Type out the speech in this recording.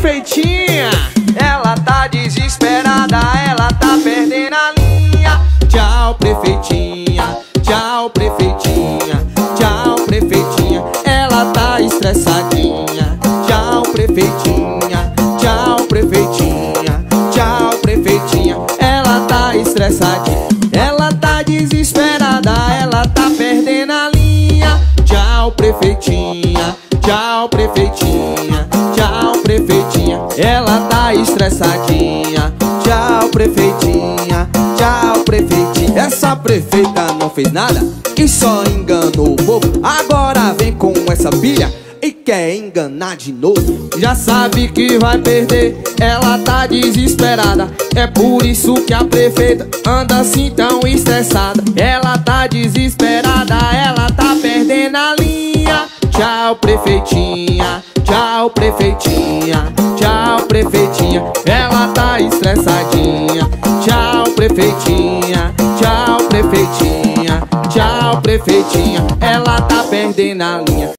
prefeitinha. Ela tá desesperada, ela tá perdendo a linha. Tchau, prefeitinha, tchau, prefeitinha, tchau, prefeitinha. Ela tá estressadinha. Tchau, prefeitinha, tchau, prefeitinha, tchau, prefeitinha. Ela tá estressadinha. Ela tá desesperada, ela tá perdendo a linha. Tchau, prefeitinha, tchau, prefeitinha, tchau, prefeitinha. Ela tá estressadinha. Tchau, prefeitinha, tchau, prefeitinha. Essa prefeita não fez nada e só enganou o povo. Agora vem com essa pilha e quer enganar de novo. Já sabe que vai perder, ela tá desesperada. É por isso que a prefeita anda assim tão estressada. Ela tá desesperada, ela tá perdendo a linha. Tchau, prefeitinha, tchau, prefeitinha, tchau, prefeitinha. Ela tá estressadinha. Tchau, prefeitinha, tchau, prefeitinha, tchau, prefeitinha. Ela tá perdendo a linha.